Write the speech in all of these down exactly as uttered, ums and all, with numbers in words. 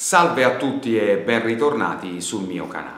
Salve a tutti e ben ritornati sul mio canale.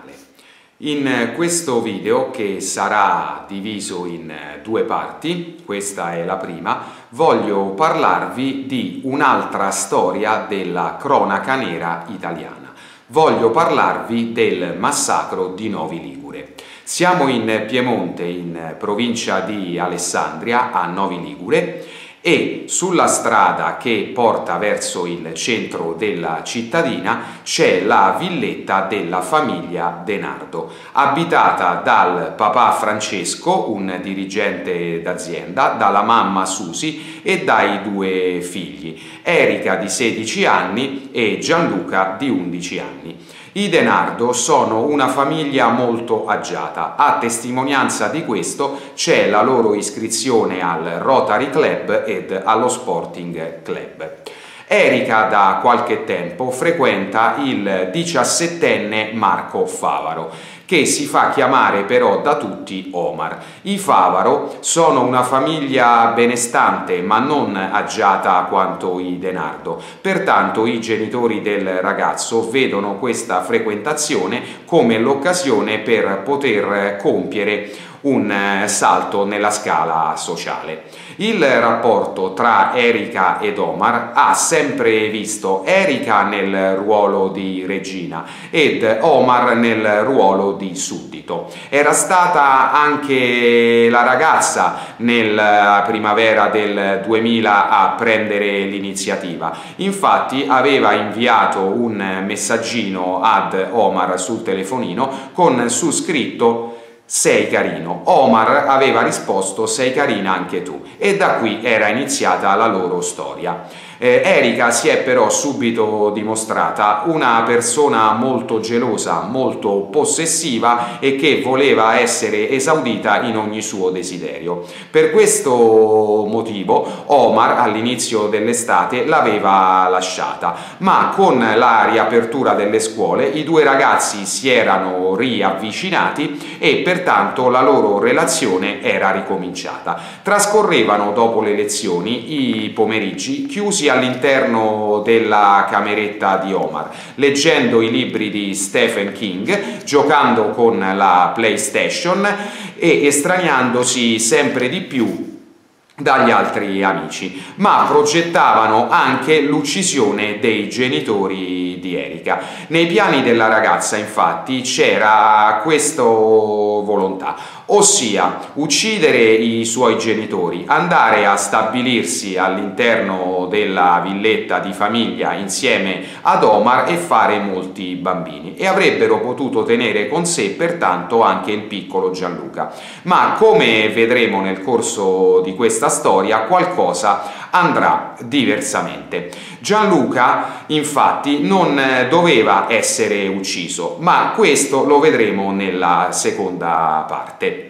In questo video, che sarà diviso in due parti, questa è la prima, voglio parlarvi di un'altra storia della cronaca nera italiana. Voglio parlarvi del massacro di Novi Ligure. Siamo in Piemonte, in provincia di Alessandria, a Novi Ligure, e sulla strada che porta verso il centro della cittadina c'è la villetta della famiglia De Nardo, abitata dal papà Francesco, un dirigente d'azienda, dalla mamma Susi e dai due figli, Erika di sedici anni e Gianluca di undici anni. I De Nardo sono una famiglia molto agiata. A testimonianza di questo c'è la loro iscrizione al Rotary Club ed allo Sporting Club. Erika da qualche tempo frequenta il diciassettenne Marco Favaro, che si fa chiamare però da tutti Omar. I Favaro sono una famiglia benestante ma non agiata quanto i De Nardo, pertanto i genitori del ragazzo vedono questa frequentazione come l'occasione per poter compiere un salto nella scala sociale. Il rapporto tra Erika ed Omar ha sempre visto Erika nel ruolo di regina ed Omar nel ruolo di suddito. Era stata anche la ragazza nella primavera del duemila a prendere l'iniziativa. Infatti aveva inviato un messaggino ad Omar sul telefonino con su scritto: "Sei carino". Omar aveva risposto: "Sei carina anche tu", e da qui era iniziata la loro storia. Eh, Erika si è però subito dimostrata una persona molto gelosa, molto possessiva e che voleva essere esaudita in ogni suo desiderio. Per questo motivo Omar all'inizio dell'estate l'aveva lasciata, ma con la riapertura delle scuole i due ragazzi si erano riavvicinati e pertanto la loro relazione era ricominciata. Trascorrevano dopo le lezioni i pomeriggi chiusi all'interno della cameretta di Omar, leggendo i libri di Stephen King, giocando con la PlayStation e estraniandosi sempre di più dagli altri amici, ma progettavano anche l'uccisione dei genitori di Erika. Nei piani della ragazza, infatti, c'era questa volontà, ossia uccidere i suoi genitori, andare a stabilirsi all'interno della villetta di famiglia insieme ad Omar e fare molti bambini, e avrebbero potuto tenere con sé pertanto anche il piccolo Gianluca. Ma come vedremo nel corso di questa storia, qualcosa andrà diversamente. Gianluca infatti non doveva essere ucciso, ma questo lo vedremo nella seconda parte.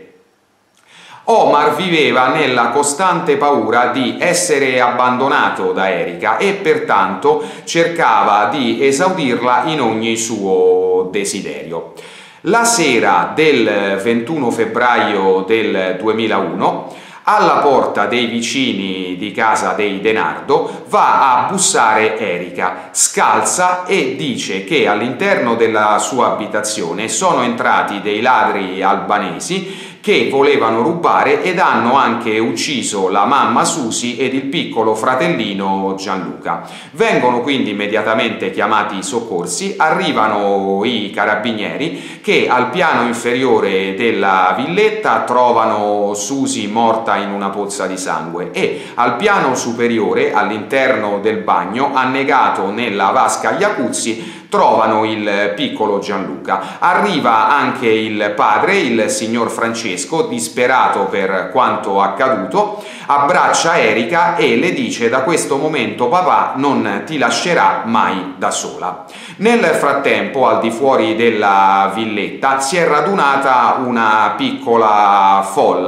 Omar viveva nella costante paura di essere abbandonato da Erika e pertanto cercava di esaudirla in ogni suo desiderio. La sera del ventuno febbraio del duemilauno, alla porta dei vicini di casa dei De Nardo va a bussare Erika, scalza e dice che all'interno della sua abitazione sono entrati dei ladri albanesi che volevano rubare ed hanno anche ucciso la mamma Susi ed il piccolo fratellino Gianluca. Vengono quindi immediatamente chiamati i soccorsi, arrivano i carabinieri che al piano inferiore della villetta trovano Susi morta in una pozza di sangue e al piano superiore, all'interno del bagno, annegato nella vasca jacuzzi, trovano il piccolo Gianluca. Arriva anche il padre, il signor Francesco, disperato per quanto accaduto, abbraccia Erika e le dice: "Da questo momento papà non ti lascerà mai da sola". Nel frattempo, al di fuori della villetta si è radunata una piccola folla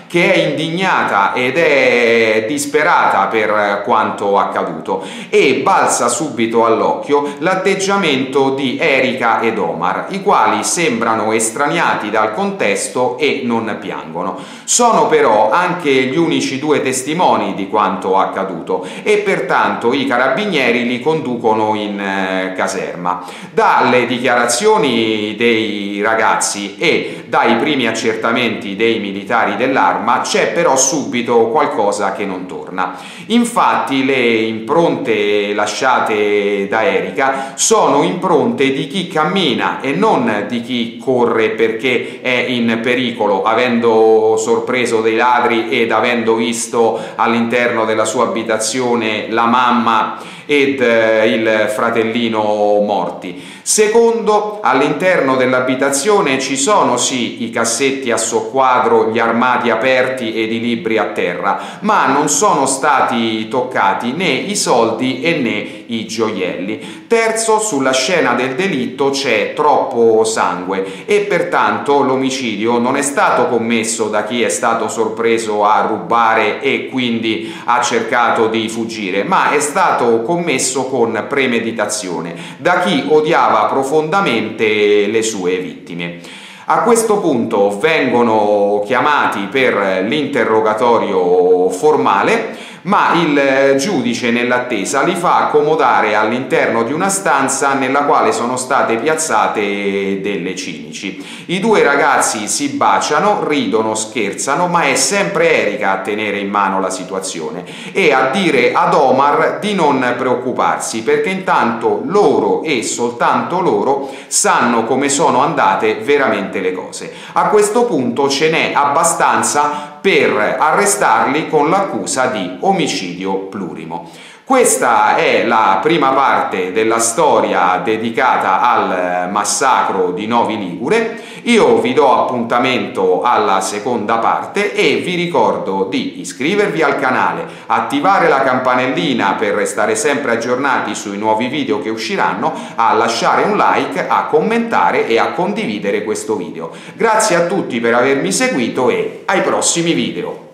che è indignata ed è disperata per quanto accaduto, e balza subito all'occhio l'atteggiamento di Erika ed Omar, i quali sembrano estraniati dal contesto e non piangono. Sono però anche gli unici due testimoni di quanto accaduto e pertanto i carabinieri li conducono in eh, caserma. Dalle dichiarazioni dei ragazzi e dai primi accertamenti dei militari dell'Arma c'è però subito qualcosa che non torna. Infatti le impronte lasciate da Erika sono impronte di chi cammina e non di chi corre perché è in pericolo, avendo sorpreso dei ladri ed avendo visto all'interno della sua abitazione la mamma ed eh, il fratellino morti. Secondo, all'interno dell'abitazione ci sono sì i cassetti a soqquadro, gli armadi aperti ed i libri a terra, ma non sono stati toccati né i soldi e né i gioielli. Terzo, sulla scena del delitto c'è troppo sangue e pertanto l'omicidio non è stato commesso da chi è stato sorpreso a rubare e quindi ha cercato di fuggire, ma è stato commesso con premeditazione da chi odiava profondamente le sue vittime. A questo punto vengono chiamati per l'interrogatorio formale, ma il giudice nell'attesa li fa accomodare all'interno di una stanza nella quale sono state piazzate delle cimici. I due ragazzi si baciano, ridono, scherzano, ma è sempre Erika a tenere in mano la situazione e a dire ad Omar di non preoccuparsi, perché intanto loro e soltanto loro sanno come sono andate veramente le cose. A questo punto ce n'è abbastanza per arrestarli con l'accusa di omicidio plurimo. Questa è la prima parte della storia dedicata al massacro di Novi Ligure. Io vi do appuntamento alla seconda parte e vi ricordo di iscrivervi al canale, attivare la campanellina per restare sempre aggiornati sui nuovi video che usciranno, a lasciare un like, a commentare e a condividere questo video. Grazie a tutti per avermi seguito e ai prossimi video!